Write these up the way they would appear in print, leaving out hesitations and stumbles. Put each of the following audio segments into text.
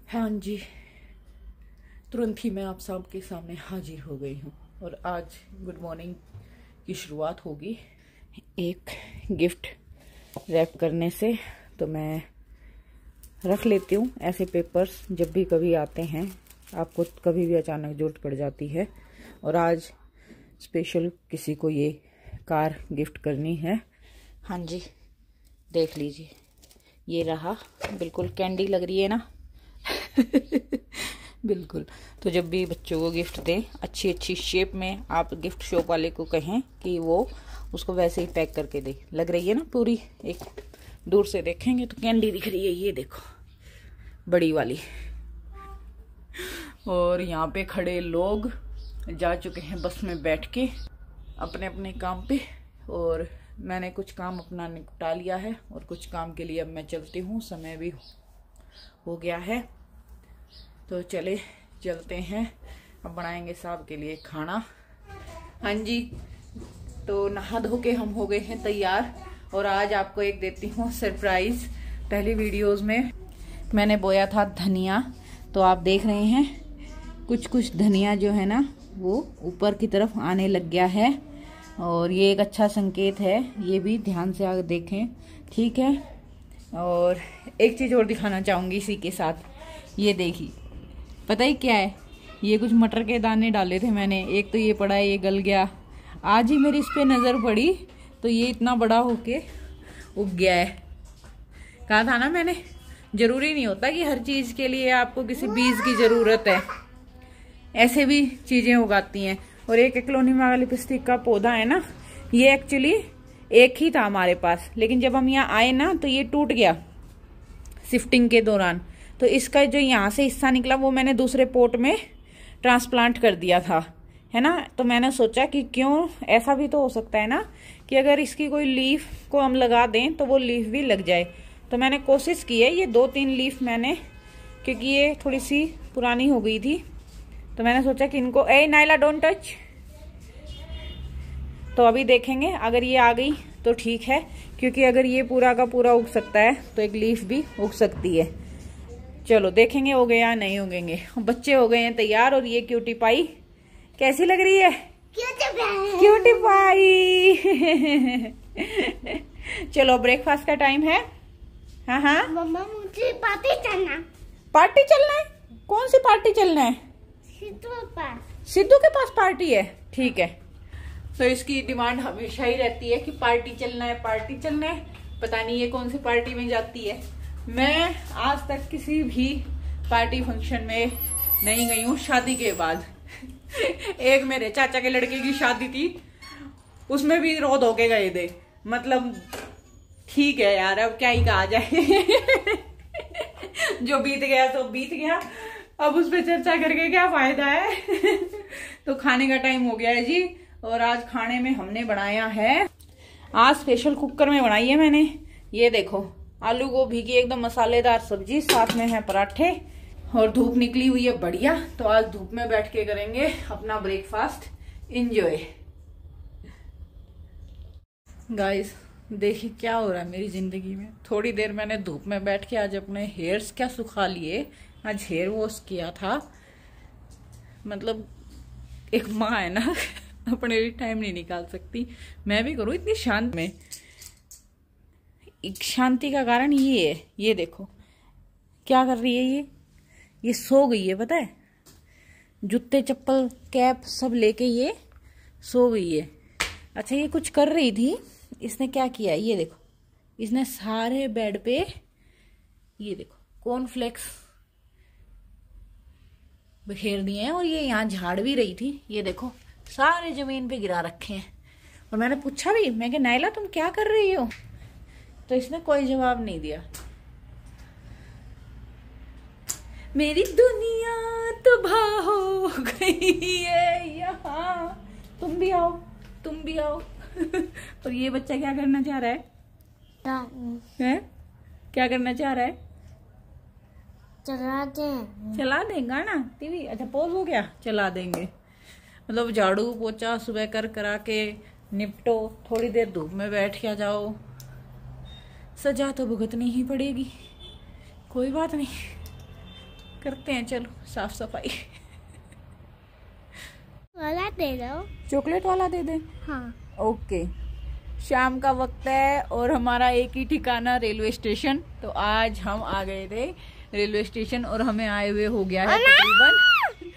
हाँ जी, तुरंत ही मैं आप सबके सामने हाजिर हो गई हूँ और आज गुड मॉर्निंग की शुरुआत होगी एक गिफ्ट रैप करने से। तो मैं रख लेती हूँ ऐसे पेपर्स, जब भी कभी आते हैं, आपको कभी भी अचानक जरूरत पड़ जाती है। और आज स्पेशल किसी को ये कार गिफ्ट करनी है। हाँ जी, देख लीजिए, ये रहा। बिल्कुल कैंडी लग रही है ना। बिल्कुल। तो जब भी बच्चों को गिफ्ट दें अच्छी अच्छी शेप में, आप गिफ्ट शॉप वाले को कहें कि वो उसको वैसे ही पैक करके दे। लग रही है ना पूरी, एक दूर से देखेंगे तो कैंडी दिख रही है, ये देखो बड़ी वाली। और यहाँ पे खड़े लोग जा चुके हैं बस में बैठ के अपने अपने काम पे, और मैंने कुछ काम अपना निपटा लिया है और कुछ काम के लिए अब मैं चलती हूँ। समय भी हो गया है, तो चलते हैं। अब बनाएंगे साहब के लिए खाना। हाँ जी, तो नहा धो के हम हो गए हैं तैयार और आज आपको एक देती हूँ सरप्राइज। पहली वीडियोस में मैंने बोया था धनिया, तो आप देख रहे हैं कुछ धनिया जो है ना वो ऊपर की तरफ आने लग गया है, और ये एक अच्छा संकेत है। ये भी ध्यान से आगे देखें, ठीक है। और एक चीज़ और दिखाना चाहूँगी इसी के साथ, ये देखिए, पता ही क्या है, ये कुछ मटर के दाने डाले थे मैंने, एक तो ये पड़ा है, ये गल गया। आज ही मेरी इस पे नज़र पड़ी तो ये इतना बड़ा होके उग गया है। कहा था ना मैंने, ज़रूरी नहीं होता कि हर चीज़ के लिए आपको किसी बीज की ज़रूरत है, ऐसे भी चीज़ें उगाती हैं। और एक एक्लोनिमा लिपस्टिक का पौधा है ना, ये एक्चुअली एक ही था हमारे पास, लेकिन जब हम यहाँ आए ना तो ये टूट गया शिफ्टिंग के दौरान। तो इसका जो यहाँ से हिस्सा निकला वो मैंने दूसरे पोट में ट्रांसप्लांट कर दिया था, है ना। तो मैंने सोचा कि क्यों, ऐसा भी तो हो सकता है ना कि अगर इसकी कोई लीफ को हम लगा दें तो वो लीफ भी लग जाए। तो मैंने कोशिश की है, ये 2-3 लीफ मैंने, क्योंकि ये थोड़ी सी पुरानी हो गई थी, तो मैंने सोचा कि इनको, ए नाइला डोंट टच। तो अभी देखेंगे, अगर ये आ गई तो ठीक है, क्योंकि अगर ये पूरा का पूरा उग सकता है तो एक लीफ भी उग सकती है। चलो देखेंगे हो गए या नहीं उगेंगे। बच्चे हो गए हैं तैयार, और ये क्यूटी पाई कैसी लग रही है? Cutie pie. चलो ब्रेकफास्ट का टाइम है। हाँ हाँ मम्मा, मुझे पार्टी चलना। पार्टी चलना है? कौन सी पार्टी चलना है? सिद्धू के पास पार्टी है, ठीक है। तो इसकी डिमांड हमेशा ही रहती है कि पार्टी चलना है, पार्टी चलना है। पता नहीं ये कौन सी पार्टी में जाती है। मैं आज तक किसी भी पार्टी फंक्शन में नहीं गई हूँ शादी के बाद। एक मेरे चाचा के लड़के की शादी थी, उसमें भी रो धो के गए थे। मतलब ठीक है यार, अब क्या ही कहा जाए। जो बीत गया तो बीत गया, अब उस पर चर्चा करके क्या फायदा है। तो खाने का टाइम हो गया है जी, और आज खाने में हमने बनाया है, आज स्पेशल कुकर में बनाई है मैंने। ये देखो, आलू गोभी की एकदम मसालेदार सब्जी, साथ में है पराठे, और धूप निकली हुई है बढ़िया। तो आज धूप में बैठ के करेंगे अपना ब्रेकफास्ट एंजॉय। गाइस देखिए क्या हो रहा है मेरी जिंदगी में। थोड़ी देर मैंने धूप में बैठ के आज अपने हेयर्स क्या सुखा लिए। आज हेयर वॉश किया था। मतलब एक माँ है ना, अपने लिए टाइम नहीं निकाल सकती, मैं भी करूँ इतनी शांत में। एक शांति का कारण ये है, ये देखो क्या कर रही है ये सो गई है, पता है। जूते चप्पल कैप सब लेके ये सो गई है। अच्छा, ये कुछ कर रही थी, इसने क्या किया, ये देखो, इसने सारे बेड पे, ये देखो, कॉर्नफ्लेक्स बिखेर दिए हैं, और ये यहाँ झाड़ भी रही थी, ये देखो सारे जमीन पे गिरा रखे हैं। और मैंने पूछा भी, मैं कि नाइला तुम क्या कर रही हो, तो इसने कोई जवाब नहीं दिया। मेरी दुनिया तबाह हो गई है यहाँ, तुम भी आओ, तुम भी आओ। और ये बच्चा क्या करना चाह रहा है? क्या करना चाह रहा है? चला देगा ना टीवी। अच्छा पॉज हो गया, चला देंगे। मतलब झाड़ू पोछा सुबह कर करा के निपटो, थोड़ी देर धूप में बैठ के जाओ, सजा तो भुगतनी ही पड़ेगी, कोई बात नहीं। करते हैं, चलो साफ सफाई। वाला दे दो। चॉकलेट वाला दे दे। हाँ। ओके, शाम का वक्त है और हमारा एक ही ठिकाना रेलवे स्टेशन। तो आज हम आ गए थे रेलवे स्टेशन और हमें आए हुए हो गया है तकरीबन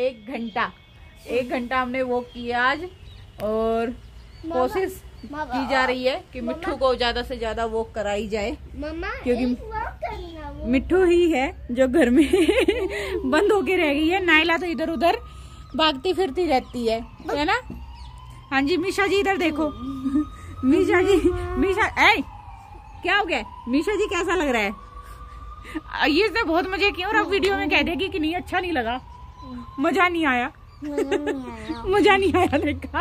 1 घंटा हमने वॉक किया आज। और कोशिश की जा रही है कि मिट्ठू को ज्यादा से ज्यादा वॉक कराई जाए, क्योंकि मिट्ठू ही है जो घर में बंद होके रह गई है। नायला तो इधर उधर भागती फिरती रहती है ना। हाँ जी, मीशा जी इधर देखो। मीशा जी, मीशा क्या हो गया? मीशा जी कैसा लग रहा है? ये इसने बहुत मजे किए और अब वीडियो में कह देगी कि नहीं अच्छा नहीं लगा, मजा नहीं आया। मजा नहीं आया देखा।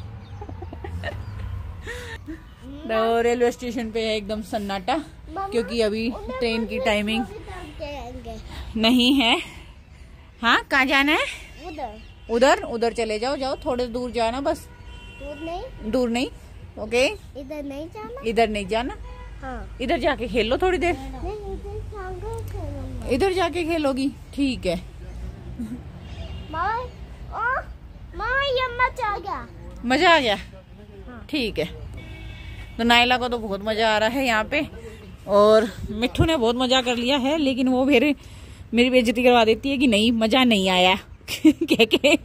तो रेलवे स्टेशन पे है एकदम सन्नाटा, क्योंकि अभी ट्रेन की टाइमिंग नहीं है। हाँ, कहाँ जाना है? उधर उधर चले जाओ, जाओ थोड़े दूर जाना बस। दूर नहीं। ओके, इधर नहीं जाना। इधर नहीं जाना। हाँ। इधर जाके खेल लो थोड़ी देर। इधर जाके खेलोगी, ठीक है। ये मजा आ गया। मजा आ गया, हाँ। ठीक है। तो नायला को तो बहुत मजा आ रहा है यहाँ पे, और मिट्ठू ने बहुत मजा कर लिया है, लेकिन वो फिर मेरी बेइज्जती करवा देती है कि नहीं मजा नहीं आया। कह के।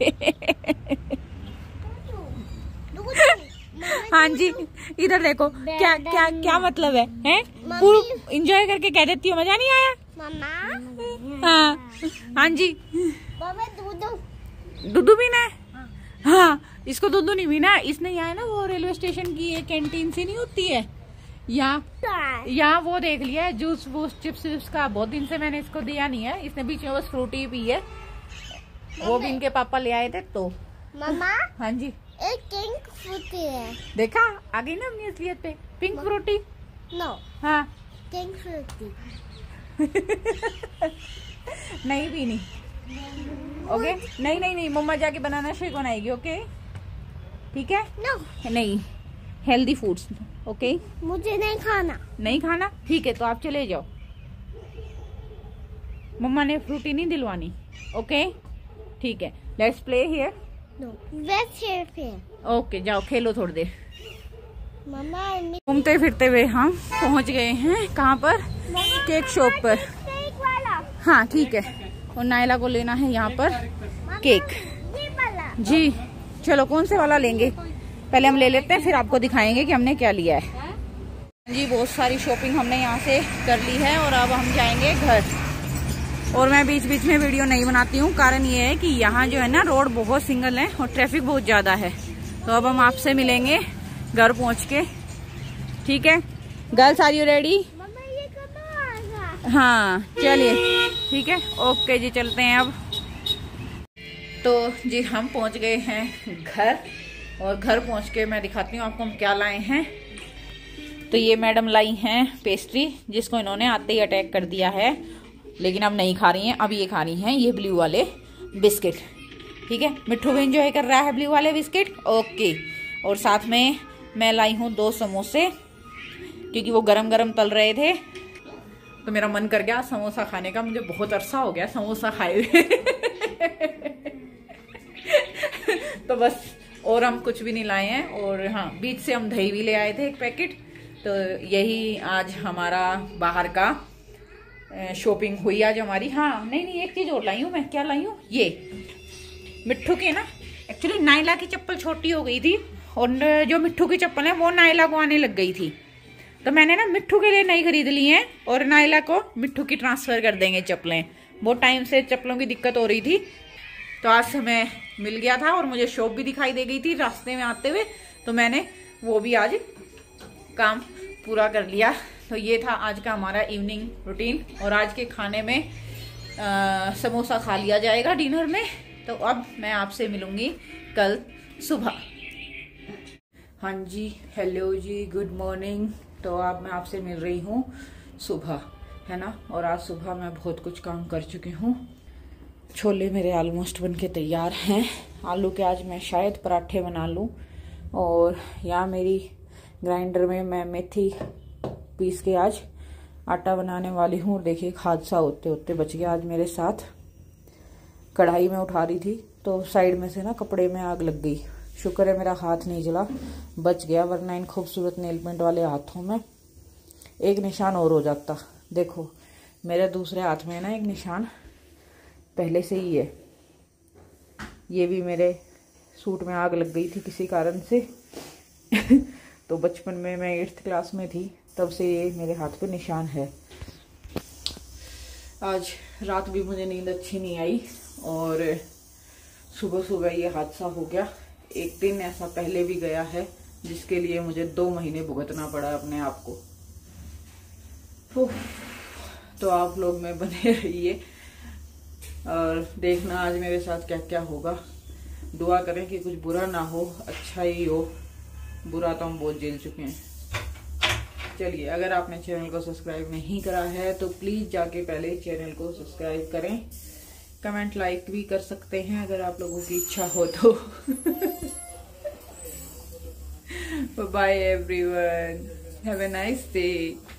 हाँ जी, इधर देखो क्या क्या क्या मतलब है, पूरा एंजॉय करके कह देती हो मजा नहीं आया। मम्मा। हाँ हाँ जी, दूधू पीना है। हाँ, इसको दूधू नहीं पीना। इसने यहाँ ना वो रेलवे स्टेशन की एक कैंटीन सी नहीं होती है यहाँ वो देख लिया है, जूस वूस चिप्स विप्स का। बहुत दिन से मैंने इसको दिया नहीं है, इसने बीच में बस फ्रूटी पी है। वो भी इनके पापा ले आए थे तो। मम्मा। हाँ जी, एक पिंक फ्रूटी है। देखा आ गई ना अपनी असलियत पे। Pink Frooti. नो। हाँ, पिंक फ्रूटी। नहीं पीनी। ओके, नहीं नहीं नहीं, मम्मा जाके बनाना शेक बनाएगी। ओके, ठीक है। नो। नहीं, हेल्दी फूड्स। ओके, मुझे नहीं खाना। नहीं खाना, ठीक है। तो आप चले जाओ, मम्मा ने फ्रूटी नहीं दिलवानी। ओके, ठीक है। Let's play here. No, let's here. Okay, जाओ खेलो थोड़ी देर। मम्मा। घूमते फिरते हुए हम पहुंच गए हैं कहाँ पर? केक शॉप पर। केक वाला। हाँ ठीक है, और नायला को लेना है यहाँ पर केक। ये वाला। जी चलो, कौन से वाला लेंगे? पहले हम ले लेते हैं, फिर आपको दिखाएंगे कि हमने क्या लिया है। जी, बहुत सारी शॉपिंग हमने यहाँ से कर ली है और अब हम जाएंगे घर। और मैं बीच बीच में वीडियो नहीं बनाती हूँ, कारण ये है कि यहाँ जो है ना रोड बहुत सिंगल है और ट्रैफिक बहुत ज्यादा है। तो अब हम आपसे मिलेंगे घर पहुँच के, ठीक है? Girls are you ready? मम्मा ये कब आएगा? हाँ चलिए, ठीक है, ओके जी, चलते हैं अब। तो जी हम पहुंच गए हैं घर, और घर पहुंच के मैं दिखाती हूँ आपको हम क्या लाए हैं। तो ये मैडम लाई हैं पेस्ट्री, जिसको इन्होंने आते ही अटैक कर दिया है, लेकिन अब नहीं खा रही हैं, अब ये खा रही हैं ये ब्लू वाले बिस्किट, ठीक है? मिट्ठू भी एंजॉय कर रहा है ब्लू वाले बिस्किट। ओके, और साथ में मैं लाई हूँ 2 समोसे, क्योंकि वो गरम गरम तल रहे थे तो मेरा मन कर गया समोसा खाने का। मुझे बहुत अरसा हो गया समोसा खाए हुए। तो बस, और हम कुछ भी नहीं लाए हैं। और हाँ, बीच से हम दही भी ले आए थे 1 पैकेट। तो यही आज हमारा बाहर का शॉपिंग हुई आज हमारी। हाँ नहीं नहीं, एक चीज और लाई हूँ मैं। क्या लाई हूँ? ये मिट्ठू के ना, एक्चुअली नायला की चप्पल छोटी हो गई थी और जो मिट्ठू की चप्पल है वो नायला को आने लग गई थी, तो मैंने ना मिट्ठू के लिए नई खरीद ली है और नायला को मिट्ठू की ट्रांसफर कर देंगे चप्पलें। बहुत टाइम से चप्पलों की दिक्कत हो रही थी, तो आज समय मिल गया था और मुझे शॉप भी दिखाई दे गई थी रास्ते में आते हुए, तो मैंने वो भी आज काम पूरा कर लिया। तो ये था आज का हमारा इवनिंग रूटीन, और आज के खाने में समोसा खा लिया जाएगा डिनर में। तो अब मैं आपसे मिलूंगी कल सुबह। हाँ जी, हेलो जी, गुड मॉर्निंग। तो अब मैं आपसे मिल रही हूँ सुबह, है ना? और आज सुबह मैं बहुत कुछ काम कर चुकी हूँ। छोले मेरे ऑलमोस्ट बन के तैयार हैं। आलू के आज मैं शायद पराठे बना लूँ। और यहाँ मेरी ग्राइंडर में मैं मेथी पीस के आज आटा बनाने वाली हूँ और देखिए एक हादसा होते होते बच गया आज मेरे साथ। कढ़ाई में उठा रही थी तो साइड में से ना कपड़े में आग लग गई। शुक्र है मेरा हाथ नहीं जला, बच गया, वरना इन खूबसूरत नेल पेंट वाले हाथों में एक निशान और हो जाता। देखो मेरे दूसरे हाथ में ना एक निशान पहले से ही है। ये भी मेरे सूट में आग लग गई थी किसी कारण से तो बचपन में मैं 8th क्लास में थी, तब से ये मेरे हाथ पे निशान है। आज रात भी मुझे नींद अच्छी नहीं आई और सुबह सुबह ये हादसा हो गया। एक दिन ऐसा पहले भी गया है जिसके लिए मुझे 2 महीने भुगतना पड़ा अपने आप को। तो आप लोग में बने रहिए और देखना आज मेरे साथ क्या क्या होगा। दुआ करें कि कुछ बुरा ना हो, अच्छा ही हो। बुरा तो हम बहुत झेल चुके हैं। चलिए, अगर आपने चैनल को सब्सक्राइब नहीं करा है तो प्लीज जाके पहले चैनल को सब्सक्राइब करें। कमेंट लाइक भी कर सकते हैं अगर आप लोगों की इच्छा हो तो। Bye everyone, have a nice day.